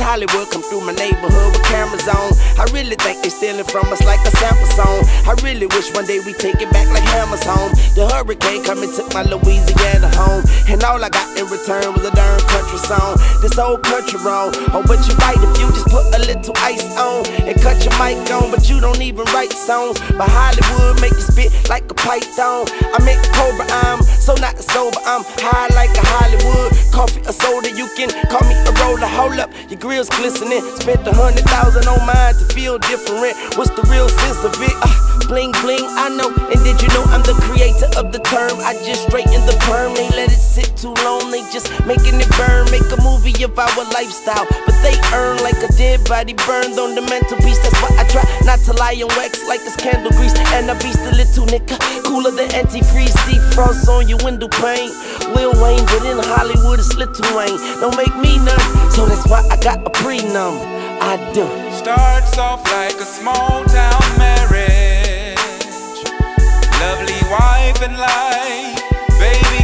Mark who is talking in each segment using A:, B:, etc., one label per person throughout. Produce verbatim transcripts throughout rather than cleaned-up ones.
A: Hollywood come through my neighborhood with cameras on. I really think they stealing from us like a sample song. I really wish one day we take it back like Hammer's home. The hurricane come and took my Louisiana home, and all I got in return was a darn country song. This old country wrong. Oh, but you right if you just put a little ice on and cut your mic on, but you don't even write songs. But Hollywood make you spit like a python. I make Cobra, I'm so not sober, I'm high like a Hollywood. Coffee or soda, you can call me a roller. Hold up, your grill's glistening. Spent a hundred thousand on mine to feel different. What's the real sense of it? Uh, bling bling, I know. And did you know I'm the creator of the term? I just straighten the perm. They let it sit too long, they just making it burn. Make a movie of our lifestyle, but they earn like a dead body burned on the mantelpiece. That's why I try not to lie on wax like it's candle grease. And I beast the little nigga, cooler than antifreeze. Defrost on your window pane. Lil Wayne, but in Hollywood it's Little Wayne. Don't make me none, so that's why I got a pre-numb. I do.
B: Starts off like a small town marriage, lovely wife and life, baby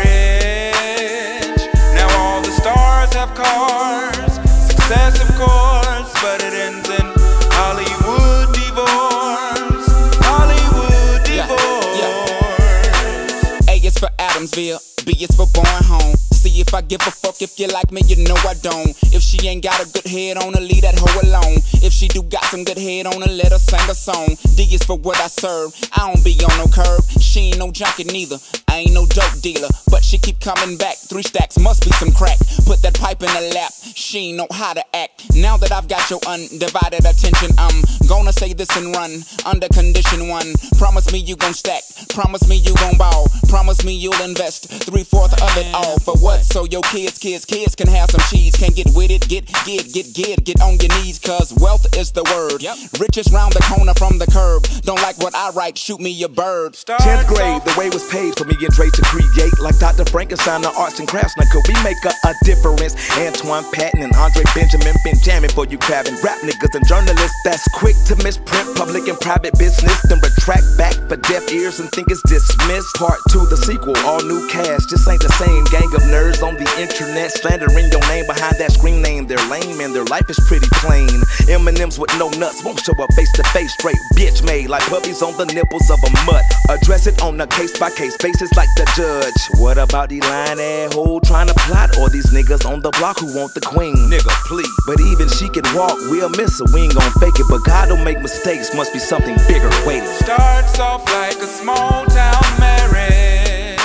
B: carriage. Now all the stars have cars, success of course, but it ends in Hollywood divorce. Hollywood divorce.
C: Yeah, yeah. A is for Adamsville, B is for born home. See if I give a fuck, if you like me, you know I don't. If she ain't got a good head on her, leave that hoe alone. If she do got some good head on her, let her sing a song. D is for what I serve, I don't be on no curb. She ain't no junkie neither, I ain't no dope dealer, but she keep coming back. Three stacks must be some crack. Put that pipe in her lap, she ain't know how to act. Now that I've got your undivided attention, I'm gonna say this and run under condition one. Promise me you gon' stack, promise me you gon' ball, promise me you'll invest three-fourths of it all. For what? So your kids, kids, kids can have some cheese. Can't get with it, get, get, get, get, get on your knees, cause wealth is the word. Yep. Riches round the corner from the curb. Don't like what I write, shoot me a bird.
D: tenth grade, the way was paid for me and Dre to create. Like Doctor Frankenstein, the arts and crafts. Now could we make a, a difference? Antoine Patton and Andre Benjamin been jamming for you crabbing. Rap niggas and journalists that's quick to misprint public and private business, then retract back for deaf ears and think it's dismissed. Part two, the sequel, all new cast. Just ain't the same gang of nerds on the internet slandering your name behind that screen name. They're lame and their life is pretty plain. M and M's with no nuts won't show up face to face. Straight bitch made like puppies on the nipples of a mutt. Address it on a case by case basis like the judge. What about the lying ass hoe trying to plot? Or these niggas on the block who want the queen? Nigga, please. But even she can walk, we'll miss her. We ain't gon' fake it, but God don't make mistakes. Must be something bigger waiting.
B: Starts off like a small town marriage,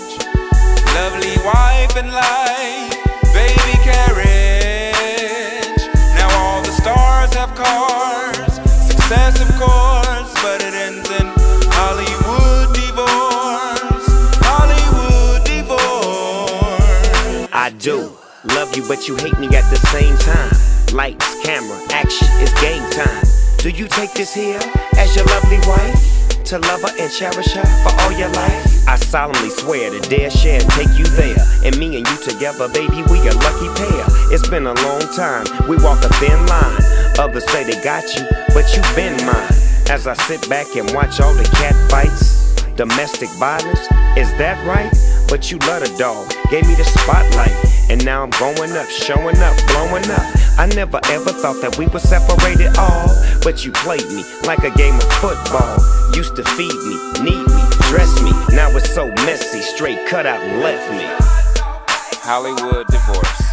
B: lovely wife and life, baby carriage. Now all the stars have cars, success of course, but it ends in Hollywood divorce. Hollywood divorce.
E: I do love you, but you hate me at the same time. Lights, camera, action, it's game time. Do you take this here as your lovely wife? To love her and cherish her for all your life? I solemnly swear to dare share and take you there. And me and you together, baby, we a lucky pair. It's been a long time, we walk a thin line. Others say they got you, but you been mine. As I sit back and watch all the cat fights, domestic violence, is that right? But you love the dog, gave me the spotlight. And now I'm going up, showing up, blowing up. I never ever thought that we were separated all, but you played me like a game of football. Used to feed me, need me, dress me. Now it's so messy, straight cut out and left me.
B: Hollywood divorce.